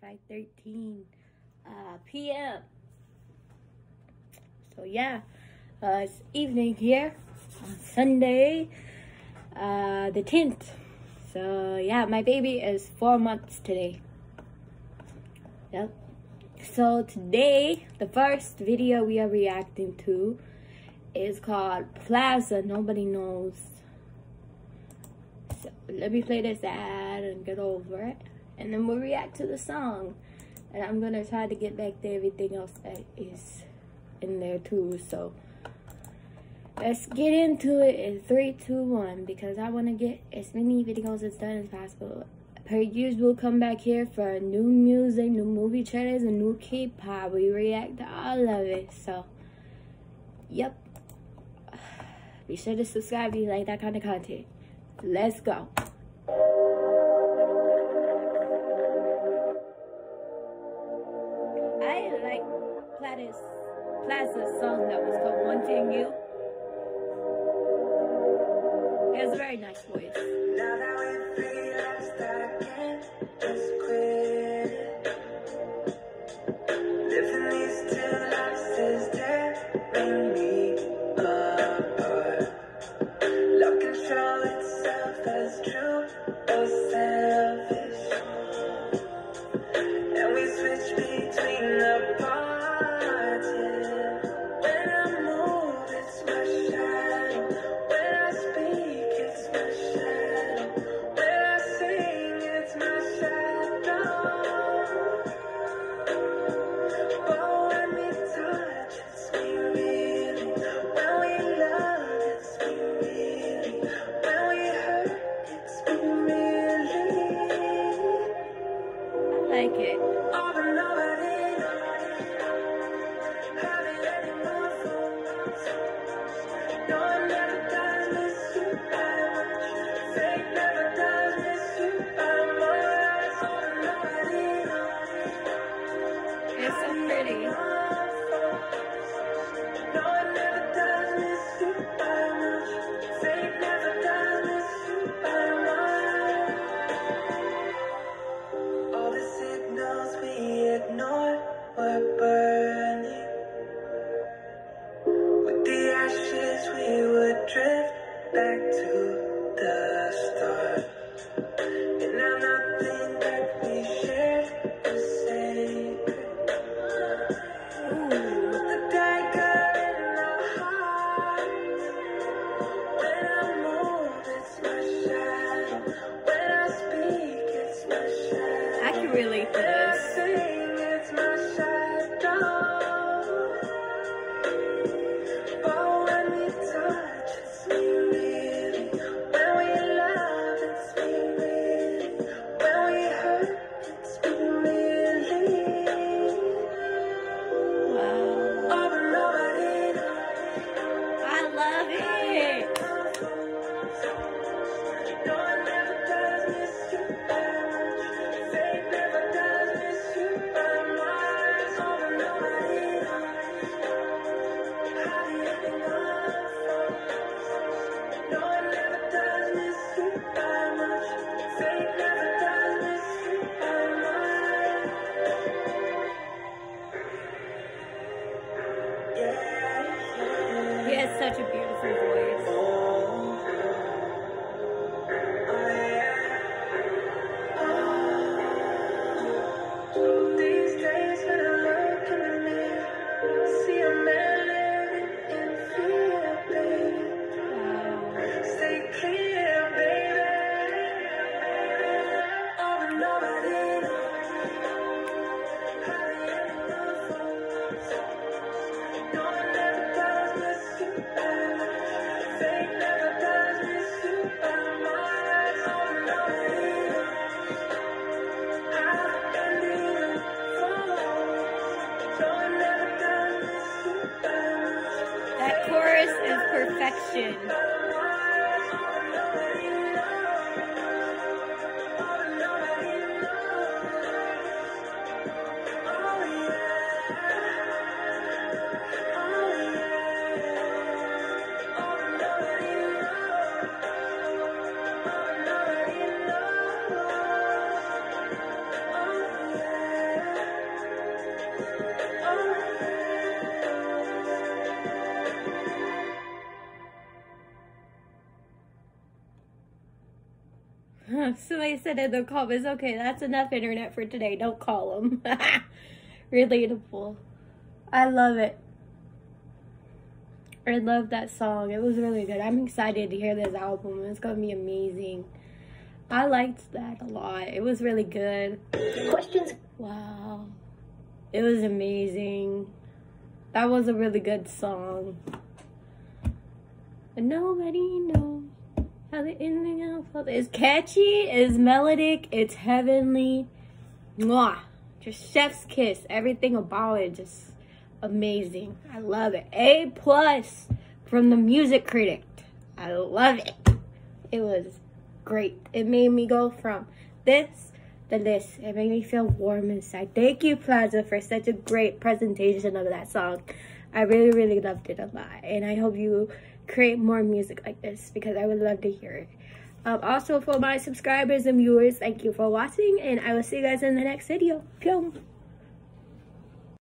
5:13 p.m. So yeah, it's evening here on Sunday, the 10th. So yeah, my baby is 4 months today. Yep. So today, the first video we are reacting to is called Plaza Nobody Knows. So let me play this ad and get over it, and then we'll react to the song. And I'm gonna try to get back to everything else that is in there too. So let's get into it in 3, 2, 1, because I want to get as many videos as done as possible. Per usual, come back here for new music, new movie trailers, and new K-pop. We react to all of it. So, yep. Be sure to subscribe if you like that kind of content. Let's go. I like Plaza's song that was called Wanting You. He has a very nice voice. Now that we realized I can't just quit living these two lives is tearing me apart. Love can show itself as true or selfish, and we switch between the parts. When I move, it's my shadow. When I speak, it's my shadow. When I sing, it's my shadow. But when we touch, it's me really. When we love, it's me really. When we hurt, it's me really. I like it. Oh, but nobody have it anymore for once. No one never does miss you that much. Fate never does miss you by much. Oh, but nobody It's so pretty. no one never does miss you by much. Fate never does miss you by much. All the signals we ignore were burning. With the ashes we would drift back to the start. And now nothing that we shared is sacred. With the dagger in our hearts. When I move, it's my shadow. When I speak, it's my shadow. I can relate to When I this. sing, it's my shadow. But when we touch, it's me really. When we love, it's me really. When we hurt, it's me really. Wow. Oh, but nobody I love it. no one never does miss you by much. Fate never does miss you by much. Oh, but nobody have you enough. No one never does miss you by much. Fate never does miss you by much. Yeah. He has such a beautiful voice. These days when I look in the mirror, see a man living in fear, baby. Wow. Stay clear, baby. Oh, but nobody had enough for once. No one ever does miss you by much. Fate never does miss you by much. Oh, but nobody have ending for once. No one ever does miss you by much. That chorus is perfection. Somebody said in the comments, okay, that's enough internet for today. Don't call them. Relatable. I love it. I love that song. It was really good. I'm excited to hear this album. It's gonna be amazing. I liked that a lot. It was really good. Questions? Wow. It was amazing. That was a really good song. And nobody knows how the ending outflows. It's catchy, it's melodic, it's heavenly. Mwah. Just chef's kiss. Everything about it just amazing. I love it. A+ from the music critic. I love it. It was great. It made me go from this to this. It made me feel warm inside. Thank you, Plaza, for such a great presentation of that song. I really, really loved it a lot. And I hope you create more music like this because I would love to hear it. Also, for my subscribers and viewers, thank you for watching. And I will see you guys in the next video. Peace.